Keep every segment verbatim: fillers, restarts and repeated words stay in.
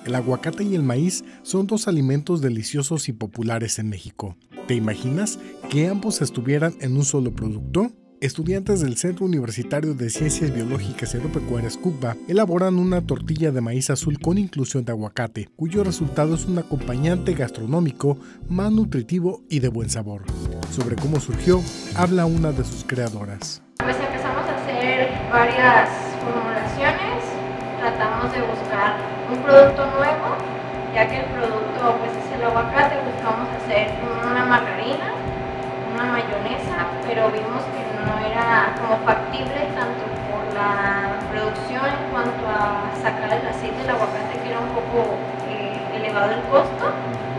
El aguacate y el maíz son dos alimentos deliciosos y populares en México. ¿Te imaginas que ambos estuvieran en un solo producto? Estudiantes del Centro Universitario de Ciencias Biológicas y Agropecuarias C U B A elaboran una tortilla de maíz azul con inclusión de aguacate, cuyo resultado es un acompañante gastronómico más nutritivo y de buen sabor. Sobre cómo surgió, habla una de sus creadoras. Pues empezamos a hacer varias formulaciones, tratamos de buscar un producto nuevo, ya que el producto pues es el aguacate. Buscamos hacer una margarina, una mayonesa, pero vimos que no era como factible tanto por la producción en cuanto a sacar el aceite del aguacate, que era un poco eh, elevado el costo,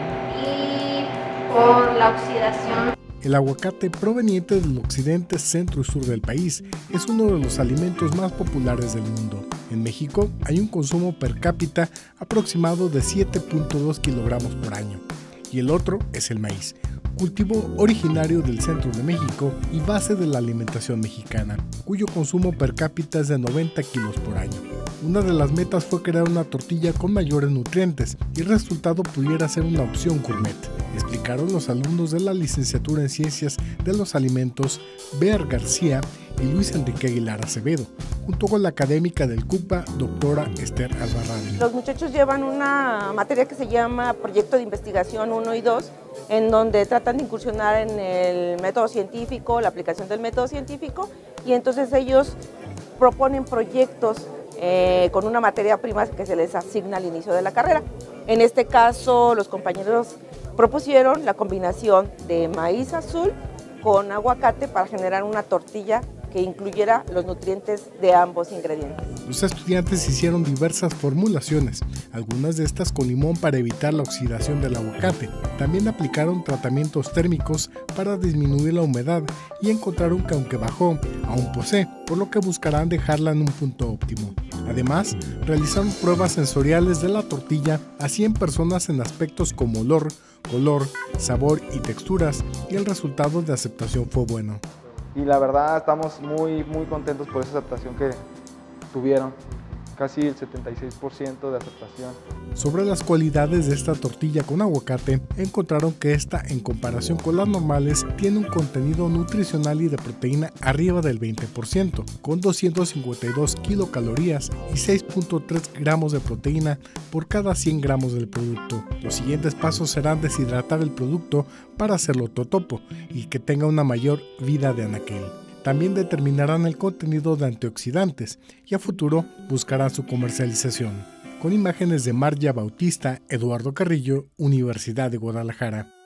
y por la oxidación. El aguacate, proveniente del occidente, centro y sur del país, es uno de los alimentos más populares del mundo. En México hay un consumo per cápita aproximado de siete punto dos kilogramos por año. Y el otro es el maíz, cultivo originario del centro de México y base de la alimentación mexicana, cuyo consumo per cápita es de noventa kilos por año. Una de las metas fue crear una tortilla con mayores nutrientes y el resultado pudiera ser una opción gourmet, explicaron los alumnos de la licenciatura en Ciencias de los Alimentos Bear García y Luis Enrique Aguilar Acevedo, junto con la académica del C U B A, doctora Esther Albarrán. Los muchachos llevan una materia que se llama Proyecto de Investigación uno y dos, en donde tratan de incursionar en el método científico, la aplicación del método científico, y entonces ellos proponen proyectos eh, con una materia prima que se les asigna al inicio de la carrera. En este caso, los compañeros propusieron la combinación de maíz azul con aguacate para generar una tortilla que incluyera los nutrientes de ambos ingredientes. Los estudiantes hicieron diversas formulaciones, algunas de estas con limón para evitar la oxidación del aguacate. También aplicaron tratamientos térmicos para disminuir la humedad y encontraron que aunque bajó, aún posee, por lo que buscarán dejarla en un punto óptimo. Además, realizaron pruebas sensoriales de la tortilla a cien personas en aspectos como olor, color, sabor y texturas, y el resultado de aceptación fue bueno. Y la verdad estamos muy, muy contentos por esa aceptación que tuvieron, casi el setenta y seis por ciento de aceptación. Sobre las cualidades de esta tortilla con aguacate, encontraron que esta, en comparación con las normales, tiene un contenido nutricional y de proteína arriba del veinte por ciento, con doscientas cincuenta y dos kilocalorías y seis punto tres gramos de proteína por cada cien gramos del producto. Los siguientes pasos serán deshidratar el producto para hacerlo totopo y que tenga una mayor vida de anaquel. También determinarán el contenido de antioxidantes y a futuro buscarán su comercialización. Con imágenes de Marya Bautista, Eduardo Carrillo, Universidad de Guadalajara.